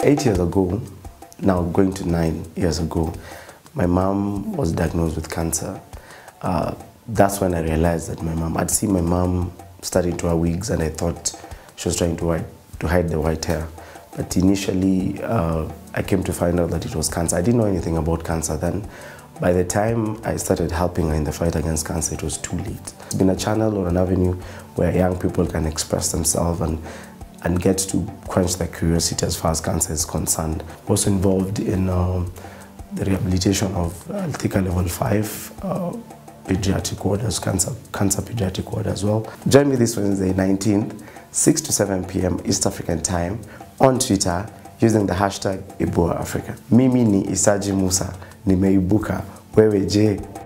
8 years ago, now going to 9 years ago, my mom was diagnosed with cancer. That's when I realized that I'd seen my mom starting to wear wigs, and I thought she was trying to hide the white hair. But initially, I came to find out that it was cancer. I didn't know anything about cancer then. By the time I started helping her in the fight against cancer, it was too late. It's been a channel or an avenue where young people can express themselves and get to quench their curiosity as far as cancer is concerned. Also involved in the rehabilitation of Thika level 5 pediatric ward, cancer pediatric ward as well. Join me this Wednesday, 19th, 6 to 7 p.m. East African time on Twitter using the hashtag Ibua Africa. Mimi ni Issaji Moussah, nimeibuka, wewe je?